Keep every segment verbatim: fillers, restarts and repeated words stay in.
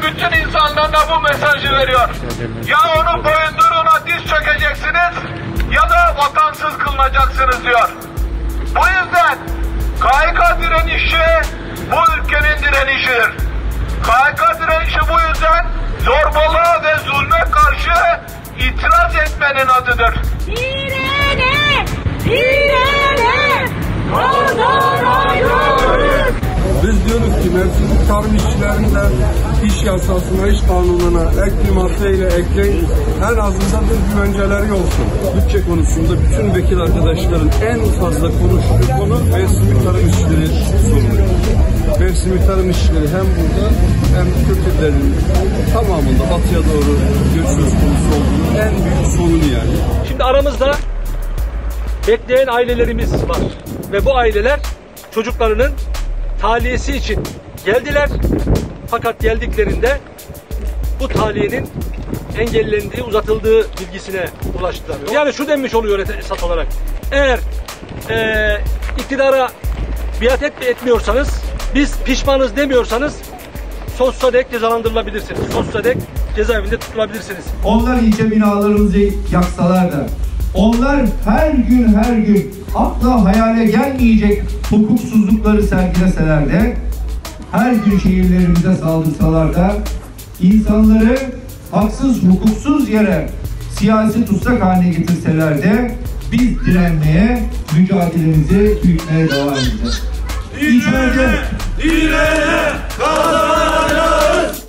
bütün insanlarına bu mesajı veriyor. Ya onun boyunduruğuna diz çökeceksiniz ya da vatansız kılınacaksınız diyor. Bu yüzden K H K direnişi bu ülkenin direnişidir. K H K direnişi bu yüzden zorbalığa ve zulme karşı itiraz etmenin adıdır. Direne! Direne! Kazanacağız! Biz diyoruz ki mevsimlik tarım işçilerinden iş yasasına, iş kanununa ek bir maddeyle ekleyin. En azından bir güvenceleri olsun. Bütçe konusunda bütün vekil arkadaşların en fazla konuştuğu konu mevsimlik tarım işçileri sorunu. Mevsimlik tarım işçileri hem burada hem Kürtlerin tamamında batıya doğru göç söz konusu olduğu en büyük sorun yani. Şimdi aramızda bekleyen ailelerimiz var ve bu aileler çocuklarının tahliyesi için geldiler. Fakat geldiklerinde bu tahliyenin engellendiği, uzatıldığı bilgisine ulaştılar. Yani şu denmiş oluyor esas olarak. Eğer e, iktidara biat et, etmiyorsanız, biz pişmanız demiyorsanız sonsuza dek cezalandırılabilirsiniz. Sonsuza dek cezaevinde tutulabilirsiniz. Onlar ilçe binalarımızı yaksalar da, onlar her gün her gün akla hayale gelmeyecek hukuksuzlukları sergileseler de, her gün şehirlerimize saldırsalar da, insanları haksız hukuksuz yere siyasi tutsak haline getirseler de biz direnmeye, mücadelemizi büyütmeye devam edeceğiz. Direne! Direne! Kazanacağız!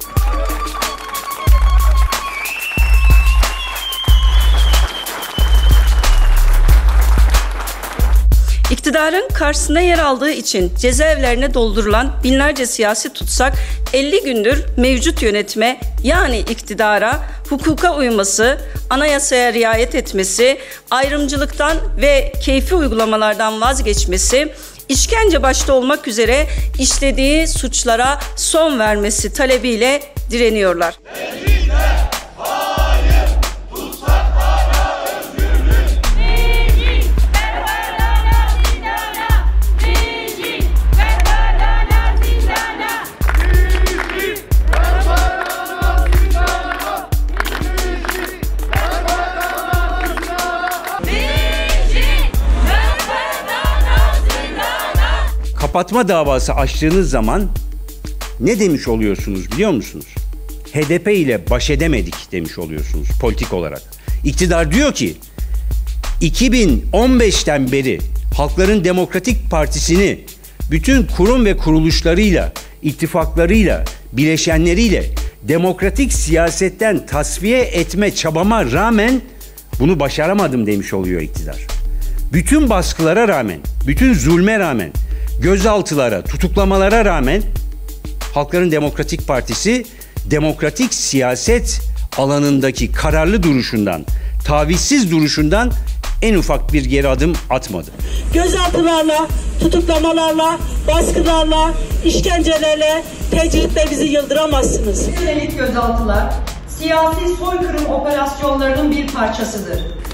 İktidarın karşısında yer aldığı için cezaevlerine doldurulan binlerce siyasi tutsak elli gündür mevcut yönetime yani iktidara hukuka uyması, anayasaya riayet etmesi, ayrımcılıktan ve keyfi uygulamalardan vazgeçmesi, işkence başta olmak üzere işlediği suçlara son vermesi talebiyle direniyorlar. Kapatma davası açtığınız zaman ne demiş oluyorsunuz biliyor musunuz? H D P ile baş edemedik demiş oluyorsunuz politik olarak. İktidar diyor ki iki bin on beşten beri Halkların Demokratik Partisi'ni bütün kurum ve kuruluşlarıyla, ittifaklarıyla, bileşenleriyle demokratik siyasetten tasfiye etme çabama rağmen bunu başaramadım demiş oluyor iktidar. Bütün baskılara rağmen, bütün zulme rağmen, gözaltılara, tutuklamalara rağmen Halkların Demokratik Partisi demokratik siyaset alanındaki kararlı duruşundan, tavizsiz duruşundan en ufak bir geri adım atmadı. Gözaltılarla, tutuklamalarla, baskılarla, işkencelerle, tecritle bizi yıldıramazsınız. Yönelik gözaltılar siyasi soykırım operasyonlarının bir parçasıdır.